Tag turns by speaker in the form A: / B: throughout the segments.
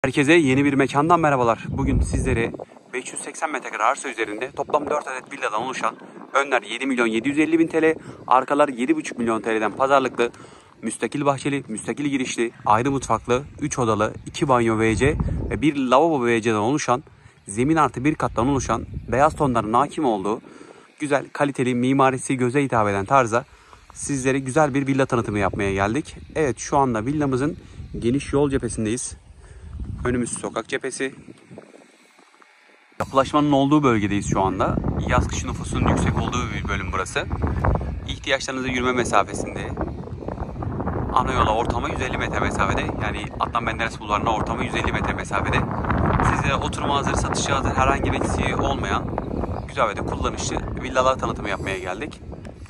A: Herkese yeni bir mekandan merhabalar. Bugün sizlere 580 metrekare arsa üzerinde toplam 4 adet villadan oluşan, önler 7 milyon 750 bin TL, arkalar 7,5 milyon TL'den pazarlıklı, müstakil bahçeli, müstakil girişli, ayrı mutfaklı, 3 odalı, 2 banyo WC ve 1 lavabo WC'den oluşan, zemin artı bir kattan oluşan, beyaz tonların hakim olduğu, güzel, kaliteli, mimarisi göze hitap eden tarzda sizlere güzel bir villa tanıtımı yapmaya geldik. Evet, şu anda villamızın geniş yol cephesindeyiz. Önümüz sokak cephesi. Yapılaşmanın olduğu bölgedeyiz şu anda. Yaz kış nüfusunun yüksek olduğu bir bölüm burası. İhtiyaçlarınızı yürüme mesafesinde. Ana yola ortama 150 metre mesafede. Yani Adnan Menderes Bulvarı'na ortama 150 metre mesafede. Size oturma hazır, satışa hazır, herhangi bir eksiği olmayan güzel ve de kullanışlı villalar tanıtımı yapmaya geldik.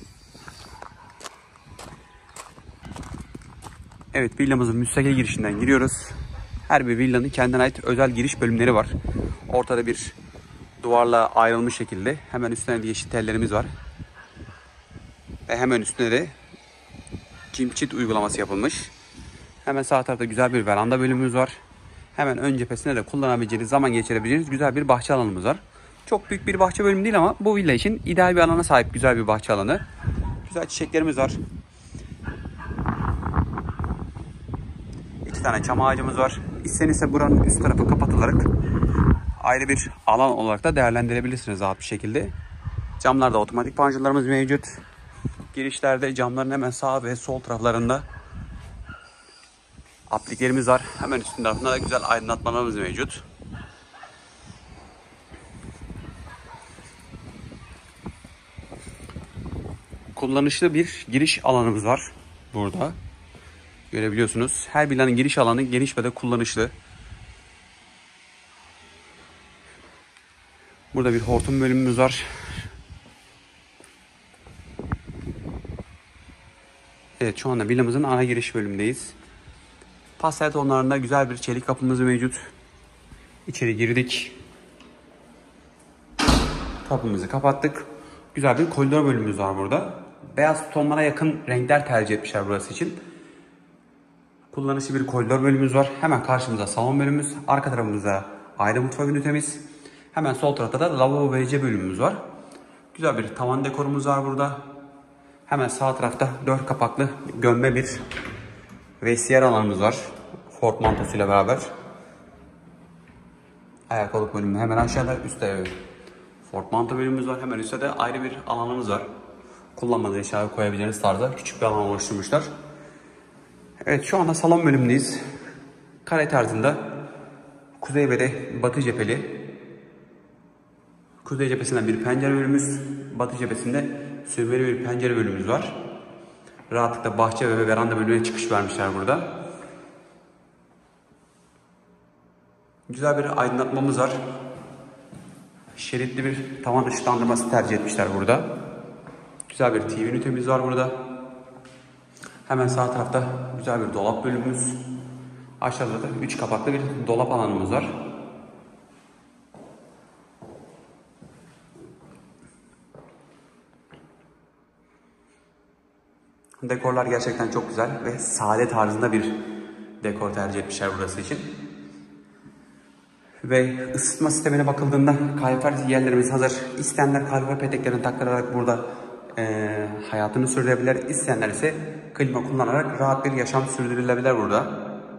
A: Evet, villamızın müstakil girişinden giriyoruz. Her bir villanın kendine ait özel giriş bölümleri var. Ortada bir duvarla ayrılmış şekilde. Hemen üstüne de yeşil tellerimiz var. Ve hemen üstüne de çit uygulaması yapılmış. Hemen sağ tarafta güzel bir veranda bölümümüz var. Hemen ön cephesinde de kullanabileceğiniz, zaman geçirebileceğiniz güzel bir bahçe alanımız var. Çok büyük bir bahçe bölümü değil ama bu villa için ideal bir alana sahip güzel bir bahçe alanı. Güzel çiçeklerimiz var. 2 tane çam ağacımız var. İstenirse buranın üst tarafı kapatılarak ayrı bir alan olarak da değerlendirebilirsiniz rahat bir şekilde. Camlarda otomatik panjurlarımız mevcut. Girişlerde camların hemen sağ ve sol taraflarında apliklerimiz var. Hemen üstün tarafında da güzel aydınlatmalarımız mevcut. Kullanışlı bir giriş alanımız var burada. Görebiliyorsunuz. Her villanın giriş alanı geniş ve de kullanışlı. Burada bir hortum bölümümüz var. Evet, şu anda villamızın ana giriş bölümündeyiz. Pastel tonlarında güzel bir çelik kapımız mevcut. İçeri girdik. Kapımızı kapattık. Güzel bir koridor bölümümüz var burada. Beyaz tonlara yakın renkler tercih etmişler burası için. Kullanışlı bir koridor bölümümüz var. Hemen karşımızda salon bölümümüz. Arka tarafımızda ayrı mutfak ünitemiz. Hemen sol tarafta da lavabo ve WC bölümümüz var. Güzel bir tavan dekorumuz var burada. Hemen sağ tarafta 4 kapaklı gömme bir vestiyer alanımız var. Ford mantosuyla beraber. Ayakkabılık bölümü hemen aşağıda, üstte Ford manto bölümümüz var. Hemen üstte de ayrı bir alanımız var. Kullanmadığı eşya koyabileceğiniz tarzda küçük bir alan oluşturmuşlar. Evet, şu anda salon bölümündeyiz. Kare tarzında kuzey ve de batı cepheli. Kuzey cephesinden bir pencere bölümümüz, batı cephesinde sürmeli bir pencere bölümümüz var. Rahatlıkla bahçe ve veranda bölümüne çıkış vermişler burada. Güzel bir aydınlatmamız var. Şeritli bir tavan ışıklandırması tercih etmişler burada. Güzel bir TV ünitemiz var burada. Hemen sağ tarafta güzel bir dolap bölümümüz. Aşağıda da 3 kapaklı bir dolap alanımız var. Dekorlar gerçekten çok güzel ve sade tarzında bir dekor tercih etmişler burası için. Ve ısıtma sistemine bakıldığında kalorifer yerlerimiz hazır. İsteyenler kalorifer peteklerini taktırarak burada hayatını sürdürebilir. İsteyenler ise klima kullanarak rahat bir yaşam sürdürülebilir burada.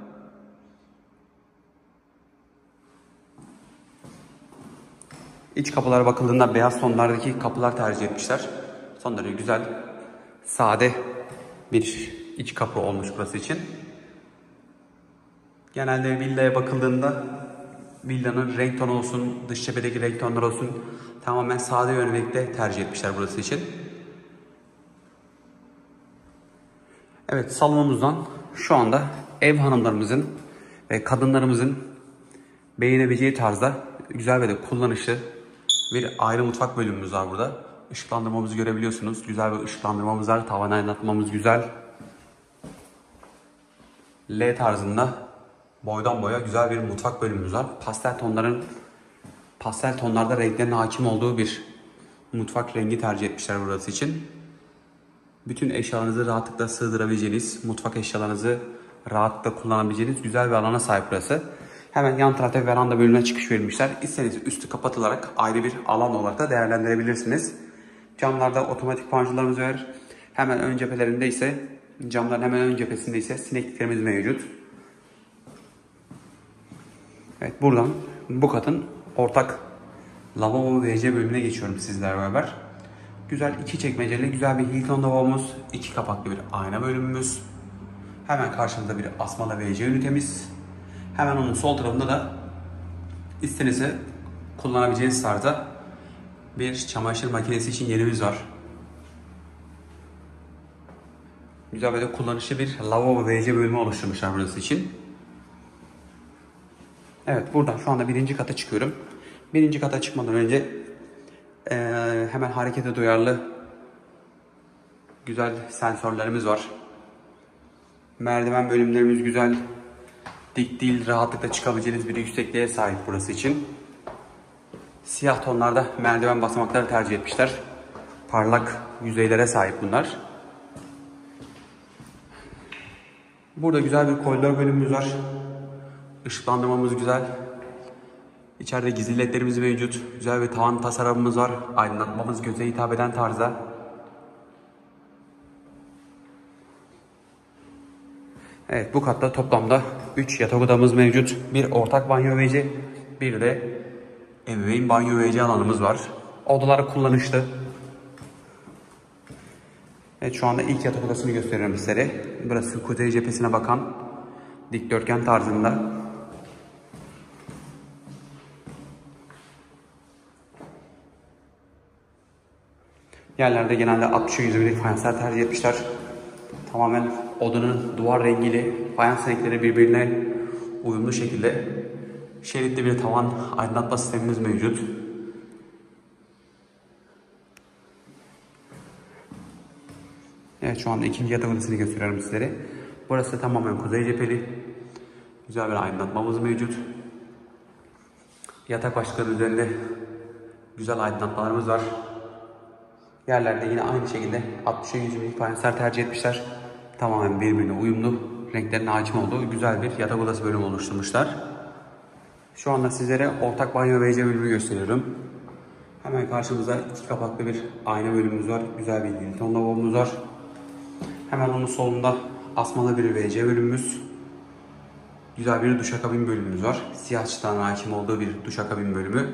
A: İç kapılara bakıldığında beyaz tonlardaki kapılar tercih etmişler. Son derece güzel, sade bir iç kapı olmuş burası için. Genelde villaya bakıldığında villanın renk tonu olsun, dış cephedeki renk tonları olsun tamamen sade yönelikte tercih etmişler burası için. Evet, salonumuzdan şu anda ev hanımlarımızın ve kadınlarımızın beğenebileceği tarzda güzel ve de kullanışlı bir ayrı mutfak bölümümüz var burada. Işıklandırmamızı görebiliyorsunuz. Güzel bir ışıklandırmamız var. Tavan aydınlatmamız güzel. L tarzında boydan boya güzel bir mutfak bölümümüz var. Pastel tonlarda renklerin hakim olduğu bir mutfak rengi tercih etmişler burası için. Bütün eşyalarınızı rahatlıkla sığdırabileceğiniz, mutfak eşyalarınızı rahatlıkla kullanabileceğiniz güzel bir alana sahip burası. Hemen yan tarafta veranda bölümüne çıkış verilmişler. İsterseniz üstü kapatılarak ayrı bir alan olarak da değerlendirebilirsiniz. Camlarda otomatik panjurlarımız var. Hemen ön cephelerinde ise, camların hemen ön cephesinde ise sinekliklerimiz mevcut. Evet, buradan bu katın ortak lavabo ve WC bölümüne geçiyorum sizlerle beraber. Güzel iki çekmeceli güzel bir Hilton lavabomuz, iki kapaklı bir ayna bölümümüz. Hemen karşımızda bir asmalı WC ünitemiz. Hemen onun sol tarafında da istediğinizi kullanabileceğiniz tarzda bir çamaşır makinesi için yerimiz var. Güzel böyle kullanışlı bir lavabo ve WC bölümü oluşturmuşlar burası için. Evet, buradan şu anda birinci kata çıkıyorum. Birinci kata çıkmadan önce hemen harekete duyarlı güzel sensörlerimiz var. Merdiven bölümlerimiz güzel. Dik değil, rahatlıkla çıkabileceğiniz bir yüksekliğe sahip burası için. Siyah tonlarda merdiven basamakları tercih etmişler. Parlak yüzeylere sahip bunlar. Burada güzel bir koridor bölümümüz var. Işıklandırmamız güzel. İçeride gizli ledlerimiz mevcut. Güzel bir tavan tasarımımız var. Aydınlatmamız göze hitap eden tarzda. Evet, bu katta toplamda 3 yatak odamız mevcut. Bir ortak banyo WC, bir de ebeveyn banyo WC alanımız var. Odalar kullanışlı. Evet, şu anda ilk yatak odasını gösteriyorum sizlere. Burası kuzey cephesine bakan dikdörtgen tarzında. Yerlerde genelde 60'a 100'lük fayanslar tercih etmişler. Tamamen odanın duvar rengiyle fayans renkleri birbirine uyumlu şekilde şeritli bir tavan aydınlatma sistemimiz mevcut. Evet, şu anda ikinci yatak odasını gösteriyorum sizlere. Burası tamamen kuzey cepheli. Güzel bir aydınlatmamız mevcut. Yatak başlıkları üzerinde güzel aydınlatmalarımız var. Yerlerde yine aynı şekilde 60'a 100'lük fayanslar tercih etmişler. Tamamen birbirine uyumlu, renklerin hakim olduğu güzel bir yatak odası bölümü oluşturmuşlar. Şu anda sizlere ortak banyo ve WC bölümünü gösteriyorum. Hemen karşımızda iki kapaklı bir ayna bölümümüz var. Güzel bir Hilton lavabomuz var. Hemen onun solunda asmalı bir WC bölümümüz. Güzel bir duşakabin bölümümüz var. Siyah çıtağın hakim olduğu bir duşakabin bölümü.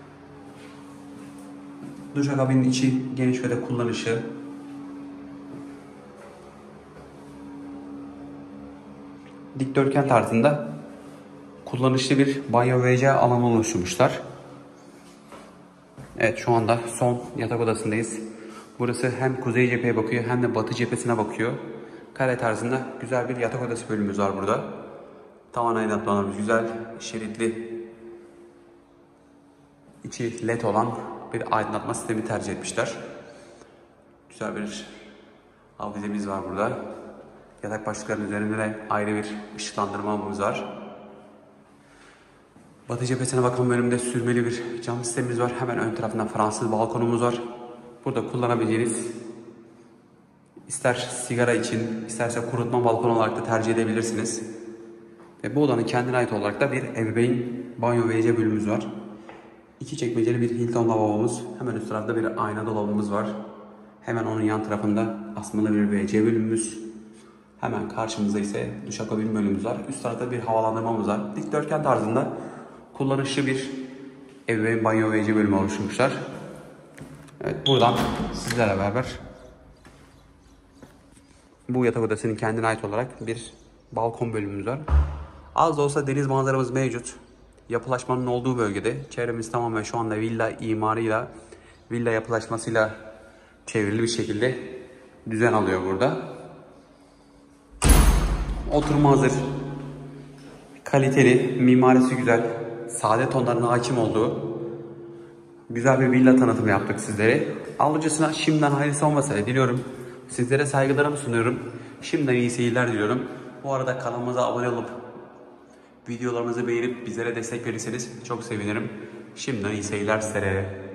A: Duşakabinin içi geniş ve de kullanışı. Dikdörtgen tarzında kullanışlı bir banyo ve WC alanı oluşturmuşlar. Evet, şu anda son yatak odasındayız. Burası hem kuzey cepheye bakıyor hem de batı cephesine bakıyor. Kare tarzında güzel bir yatak odası bölümümüz var burada. Tavan aydınlatmalarımız güzel, şeritli, içi led olan bir aydınlatma sistemi tercih etmişler. Güzel bir avizemiz var burada. Yatak başlıklarının üzerinde de ayrı bir ışıklandırmamız var. Batı cephesine bakan bölümde sürmeli bir cam sistemimiz var. Hemen ön tarafında Fransız balkonumuz var. Burada kullanabileceğiniz, ister sigara için, isterse kurutma balkonu olarak da tercih edebilirsiniz. Ve bu odanın kendine ait olarak da bir ebeveyn banyo ve WC bölümümüz var. İki çekmeceli bir Hilton lavabomuz. Hemen üst tarafta bir ayna dolabımız var. Hemen onun yan tarafında asmalı bir WC bölümümüz. Hemen karşımızda ise duşakabin bölümümüz var. Üst tarafta bir havalandırmamız var. Dikdörtgen tarzında kullanışlı bir ebeveyn banyo ve WC bölümü oluşturmuşlar. Evet, buradan sizlerle beraber bu yatak odasının kendine ait olarak bir balkon bölümümüz var. Az da olsa deniz manzaramız mevcut. Yapılaşmanın olduğu bölgede. Çevremiz tamamen şu anda villa imarıyla, villa yapılaşmasıyla çevrili bir şekilde düzen alıyor burada. Oturma hazır. Kaliteli, mimarisi güzel, sade tonların hakim olduğu güzel bir villa tanıtımı yaptık sizlere. Alıcısına şimdiden hayırlısı olmasa diliyorum. Sizlere saygılarımı sunuyorum. Şimdiden iyi seyirler diliyorum. Bu arada kanalımıza abone olup videolarımızı beğenip bizlere destek verirseniz çok sevinirim. Şimdiden iyi seyirler sizlere.